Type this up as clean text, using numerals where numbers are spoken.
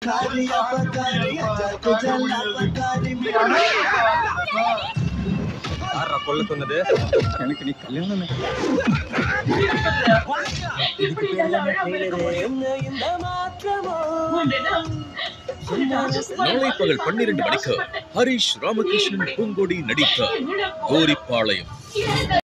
கொல்ல சொன்னது எனக்கு நீ கல்யாணம் நாளை பகல் 12 மணிக்கு ஹரிஷ் ராமகிருஷ்ணன் பூங்கோடி நடித்த கோரிப்பாளையம்.